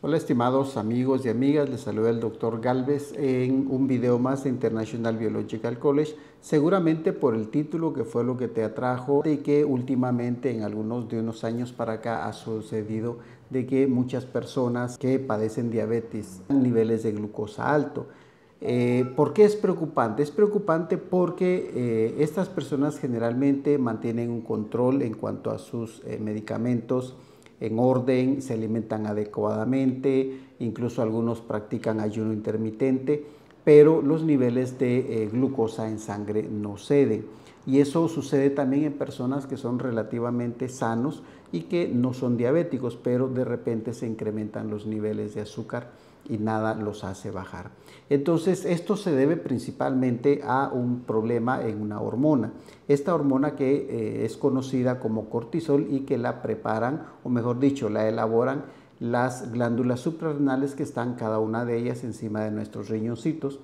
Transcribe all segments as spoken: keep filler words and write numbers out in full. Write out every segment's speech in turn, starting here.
Hola estimados amigos y amigas, les saluda el doctor Galvez en un video más de International Biological College, seguramente por el título que fue lo que te atrajo y que últimamente en algunos de unos años para acá ha sucedido de que muchas personas que padecen diabetes tienen niveles de glucosa alto. Eh, ¿Por qué es preocupante? Es preocupante porque eh, estas personas generalmente mantienen un control en cuanto a sus eh, medicamentos en orden, se alimentan adecuadamente, incluso algunos practican ayuno intermitente, pero los niveles de eh, glucosa en sangre no ceden. Y eso sucede también en personas que son relativamente sanos y que no son diabéticos, pero de repente se incrementan los niveles de azúcar y nada los hace bajar. Entonces, esto se debe principalmente a un problema en una hormona. Esta hormona que eh, es conocida como cortisol y que la preparan, o mejor dicho, la elaboran las glándulas suprarrenales que están cada una de ellas encima de nuestros riñoncitos.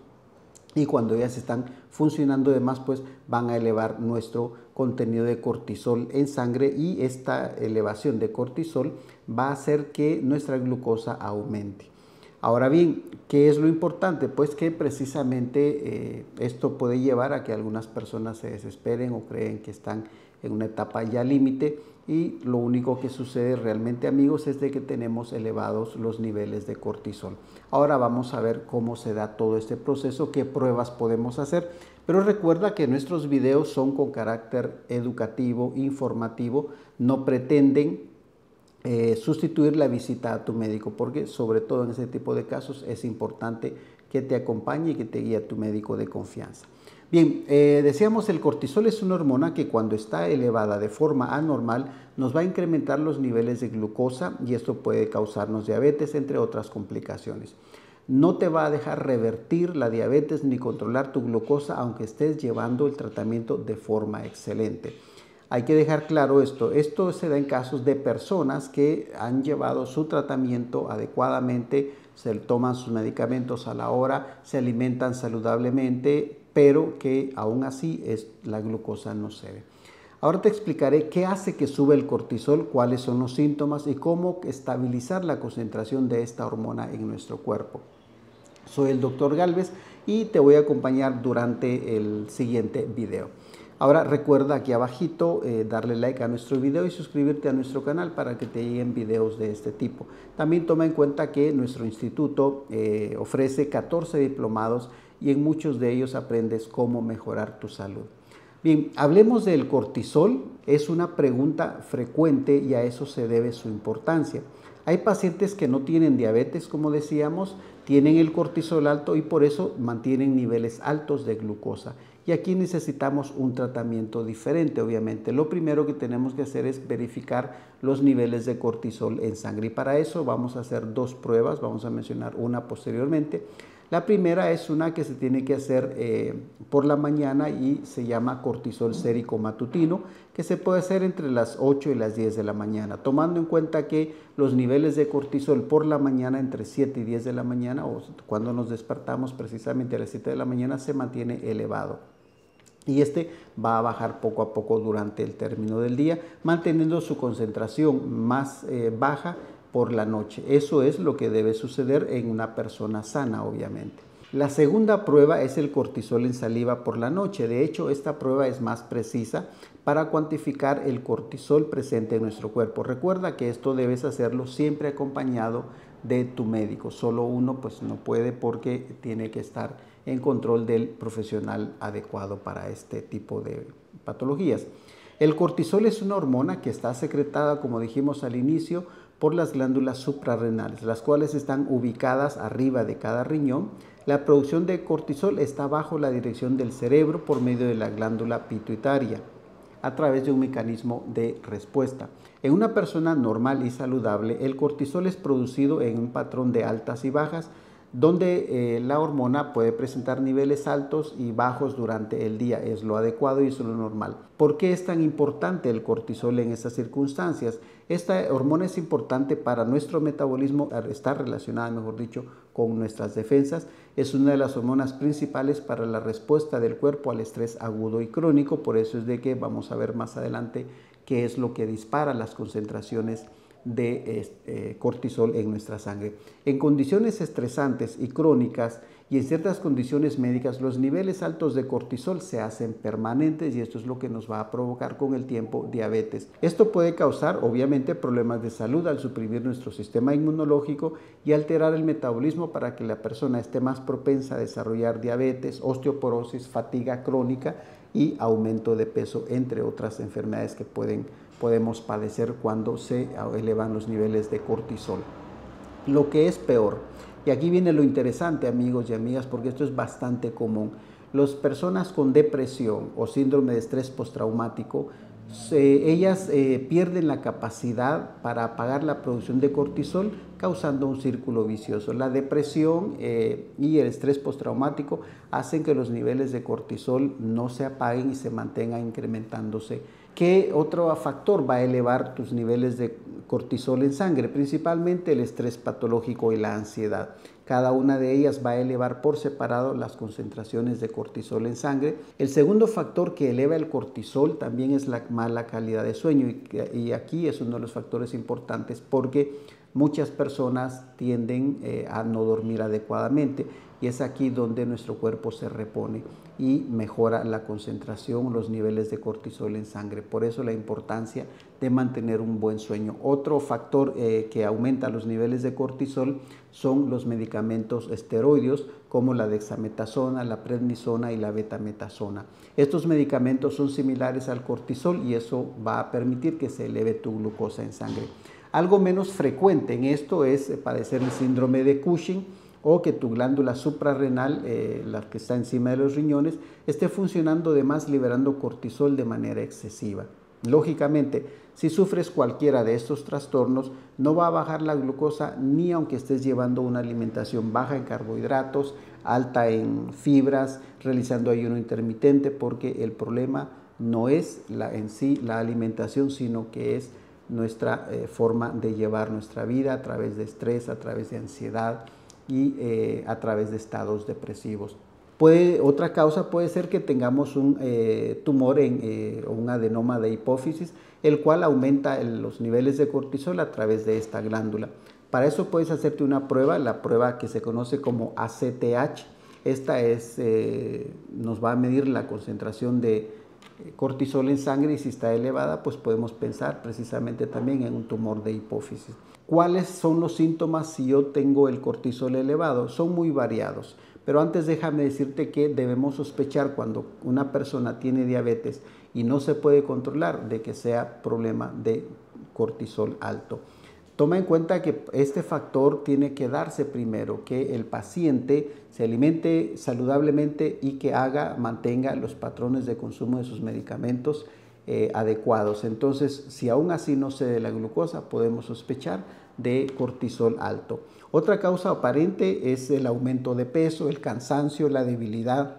Y cuando ellas están funcionando de más, pues van a elevar nuestro contenido de cortisol en sangre, y esta elevación de cortisol va a hacer que nuestra glucosa aumente. Ahora bien, ¿qué es lo importante? Pues que precisamente eh, esto puede llevar a que algunas personas se desesperen o creen que están en una etapa ya límite, y lo único que sucede realmente, amigos, es de que tenemos elevados los niveles de cortisol. Ahora vamos a ver cómo se da todo este proceso, qué pruebas podemos hacer, pero recuerda que nuestros videos son con carácter educativo, informativo, no pretenden Eh, sustituir la visita a tu médico, porque sobre todo en ese tipo de casos es importante que te acompañe y que te guíe a tu médico de confianza. Bien, eh, decíamos, el cortisol es una hormona que cuando está elevada de forma anormal nos va a incrementar los niveles de glucosa, y esto puede causarnos diabetes, entre otras complicaciones. No te va a dejar revertir la diabetes ni controlar tu glucosa aunque estés llevando el tratamiento de forma excelente. Hay que dejar claro esto, esto se da en casos de personas que han llevado su tratamiento adecuadamente, se toman sus medicamentos a la hora, se alimentan saludablemente, pero que aún así es, la glucosa no cede. Ahora te explicaré qué hace que sube el cortisol, cuáles son los síntomas y cómo estabilizar la concentración de esta hormona en nuestro cuerpo. Soy el doctor Galvez y te voy a acompañar durante el siguiente video. Ahora recuerda aquí abajito eh, darle like a nuestro video y suscribirte a nuestro canal para que te lleguen videos de este tipo. También toma en cuenta que nuestro instituto eh, ofrece catorce diplomados y en muchos de ellos aprendes cómo mejorar tu salud. Bien, hablemos del cortisol. Es una pregunta frecuente y a eso se debe su importancia. Hay pacientes que no tienen diabetes, como decíamos, tienen el cortisol alto y por eso mantienen niveles altos de glucosa. Y aquí necesitamos un tratamiento diferente, obviamente. Lo primero que tenemos que hacer es verificar los niveles de cortisol en sangre. Y para eso vamos a hacer dos pruebas, vamos a mencionar una posteriormente. La primera es una que se tiene que hacer eh, por la mañana y se llama cortisol sérico matutino, que se puede hacer entre las ocho y las diez de la mañana, tomando en cuenta que los niveles de cortisol por la mañana entre siete y diez de la mañana, o cuando nos despertamos precisamente a las siete de la mañana, se mantiene elevado. Y este va a bajar poco a poco durante el término del día, manteniendo su concentración más eh, baja por la noche. Eso es lo que debe suceder en una persona sana, obviamente. La segunda prueba es el cortisol en saliva por la noche. De hecho, esta prueba es más precisa para cuantificar el cortisol presente en nuestro cuerpo. Recuerda que esto debes hacerlo siempre acompañado de tu médico. Solo uno pues no puede, porque tiene que estar en control del profesional adecuado para este tipo de patologías. El cortisol es una hormona que está secretada, como dijimos al inicio, por las glándulas suprarrenales, las cuales están ubicadas arriba de cada riñón. La producción de cortisol está bajo la dirección del cerebro por medio de la glándula pituitaria, a través de un mecanismo de respuesta. En una persona normal y saludable, el cortisol es producido en un patrón de altas y bajas, donde eh, la hormona puede presentar niveles altos y bajos durante el día. Es lo adecuado y es lo normal. ¿Por qué es tan importante el cortisol en estas circunstancias? Esta hormona es importante para nuestro metabolismo, está relacionada, mejor dicho, con nuestras defensas. Es una de las hormonas principales para la respuesta del cuerpo al estrés agudo y crónico. Por eso es de que vamos a ver más adelante qué es lo que dispara las concentraciones de eh, cortisol en nuestra sangre. En condiciones estresantes y crónicas y en ciertas condiciones médicas, los niveles altos de cortisol se hacen permanentes y esto es lo que nos va a provocar con el tiempo diabetes. Esto puede causar obviamente problemas de salud al suprimir nuestro sistema inmunológico y alterar el metabolismo para que la persona esté más propensa a desarrollar diabetes, osteoporosis, fatiga crónica y aumento de peso, entre otras enfermedades que pueden, podemos padecer cuando se elevan los niveles de cortisol. Lo que es peor, y aquí viene lo interesante, amigos y amigas, porque esto es bastante común. Las personas con depresión o síndrome de estrés postraumático, se, ellas eh, pierden la capacidad para apagar la producción de cortisol, causando un círculo vicioso. La depresión eh, y el estrés postraumático hacen que los niveles de cortisol no se apaguen y se mantengan incrementándose. ¿Qué otro factor va a elevar tus niveles de cortisol en sangre? Principalmente el estrés patológico y la ansiedad. Cada una de ellas va a elevar por separado las concentraciones de cortisol en sangre. El segundo factor que eleva el cortisol también es la mala calidad de sueño y, y aquí es uno de los factores importantes porque muchas personas tienden eh, a no dormir adecuadamente y es aquí donde nuestro cuerpo se repone y mejora la concentración, los niveles de cortisol en sangre. Por eso la importancia de mantener un buen sueño. Otro factor eh, que aumenta los niveles de cortisol son los medicamentos esteroideos como la dexametasona, la prednisona y la betametasona. Estos medicamentos son similares al cortisol y eso va a permitir que se eleve tu glucosa en sangre. Algo menos frecuente en esto es padecer el síndrome de Cushing o que tu glándula suprarrenal, eh, la que está encima de los riñones, esté funcionando de más liberando cortisol de manera excesiva. Lógicamente, si sufres cualquiera de estos trastornos, no va a bajar la glucosa ni aunque estés llevando una alimentación baja en carbohidratos, alta en fibras, realizando ayuno intermitente, porque el problema no es la, en sí la alimentación, sino que es nuestra eh, forma de llevar nuestra vida a través de estrés, a través de ansiedad y eh, a través de estados depresivos. Puede, otra causa puede ser que tengamos un eh, tumor en, eh, o un adenoma de hipófisis, el cual aumenta el, los niveles de cortisol a través de esta glándula. Para eso puedes hacerte una prueba, la prueba que se conoce como A C T H. Esta es, eh, nos va a medir la concentración de cortisol en sangre y si está elevada, pues podemos pensar precisamente también en un tumor de hipófisis. ¿Cuáles son los síntomas si yo tengo el cortisol elevado? Son muy variados, pero antes déjame decirte que debemos sospechar cuando una persona tiene diabetes y no se puede controlar de que sea problema de cortisol alto. Toma en cuenta que este factor tiene que darse primero, que el paciente se alimente saludablemente y que haga, mantenga los patrones de consumo de sus medicamentos eh, adecuados. Entonces, si aún así no se dé la glucosa, podemos sospechar de cortisol alto. Otra causa aparente es el aumento de peso, el cansancio, la debilidad,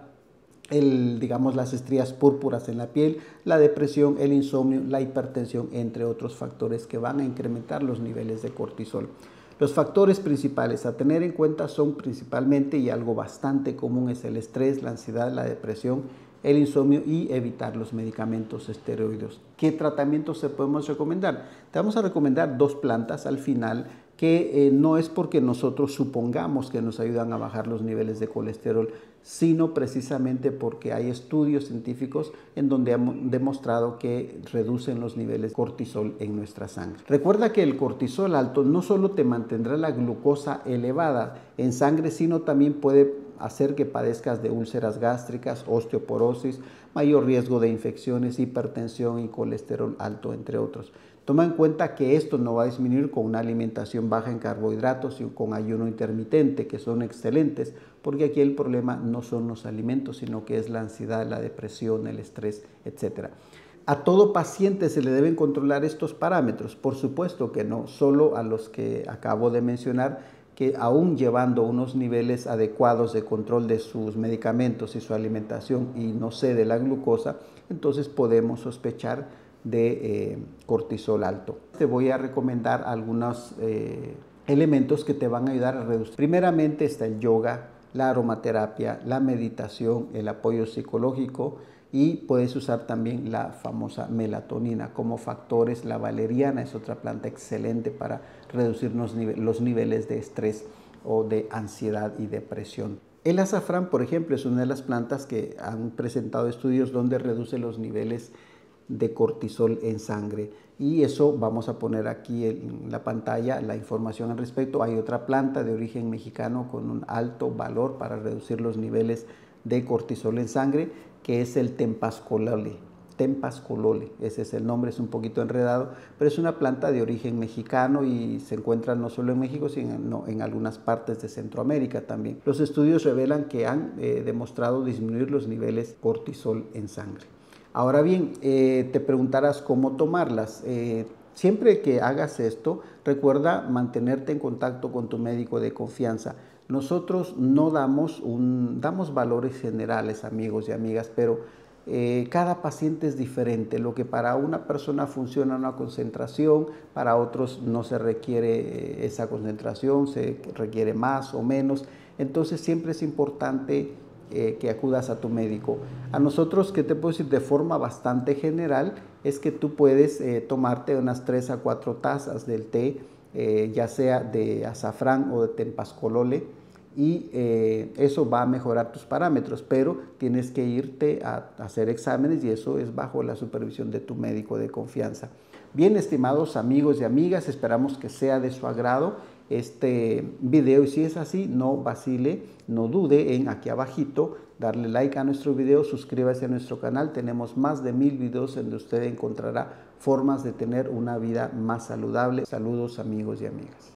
el, digamos, las estrías púrpuras en la piel, la depresión, el insomnio, la hipertensión, entre otros factores que van a incrementar los niveles de cortisol. Los factores principales a tener en cuenta son principalmente, y algo bastante común, es el estrés, la ansiedad, la depresión, el insomnio y evitar los medicamentos esteroideos. ¿Qué tratamientos se podemos recomendar? Te vamos a recomendar dos plantas al final que eh, no es porque nosotros supongamos que nos ayudan a bajar los niveles de colesterol, sino precisamente porque hay estudios científicos en donde han demostrado que reducen los niveles de cortisol en nuestra sangre. Recuerda que el cortisol alto no solo te mantendrá la glucosa elevada en sangre, sino también puede hacer que padezcas de úlceras gástricas, osteoporosis, mayor riesgo de infecciones, hipertensión y colesterol alto, entre otros. Toma en cuenta que esto no va a disminuir con una alimentación baja en carbohidratos y con ayuno intermitente, que son excelentes, porque aquí el problema no son los alimentos, sino que es la ansiedad, la depresión, el estrés, etcétera. ¿A todo paciente se le deben controlar estos parámetros? Por supuesto que no, solo a los que acabo de mencionar, que aún llevando unos niveles adecuados de control de sus medicamentos y su alimentación y no cede la glucosa, entonces podemos sospechar de eh, cortisol alto. Te voy a recomendar algunos eh, elementos que te van a ayudar a reducir. Primeramente está el yoga, la aromaterapia, la meditación, el apoyo psicológico, y puedes usar también la famosa melatonina como factores. La valeriana es otra planta excelente para reducir los, nive los niveles de estrés o de ansiedad y depresión. El azafrán, por ejemplo, es una de las plantas que han presentado estudios donde reduce los niveles de cortisol en sangre, y eso vamos a poner aquí en la pantalla la información al respecto. Hay otra planta de origen mexicano con un alto valor para reducir los niveles de cortisol en sangre, que es el tempascolole. Tempascolole, ese es el nombre, es un poquito enredado, pero es una planta de origen mexicano y se encuentra no solo en México, sino en, no, en algunas partes de Centroamérica también. Los estudios revelan que han eh, demostrado disminuir los niveles cortisol en sangre. Ahora bien, eh, te preguntarás cómo tomarlas. Eh, siempre que hagas esto, recuerda mantenerte en contacto con tu médico de confianza. Nosotros no damos, un, damos valores generales, amigos y amigas, pero eh, cada paciente es diferente. Lo que para una persona funciona una concentración, para otros no se requiere eh, esa concentración, se requiere más o menos. Entonces siempre es importante Eh, que acudas a tu médico. A nosotros, ¿qué te puedo decir? De forma bastante general, es que tú puedes eh, tomarte unas tres a cuatro tazas del té, eh, ya sea de azafrán o de tempascolole, y eh, eso va a mejorar tus parámetros, pero tienes que irte a, a hacer exámenes, y eso es bajo la supervisión de tu médico de confianza. Bien, estimados amigos y amigas, esperamos que sea de su agrado este video, y si es así, no vacile, no dude en aquí abajito darle like a nuestro video, suscríbase a nuestro canal. Tenemos más de mil videos en donde usted encontrará formas de tener una vida más saludable. Saludos, amigos y amigas.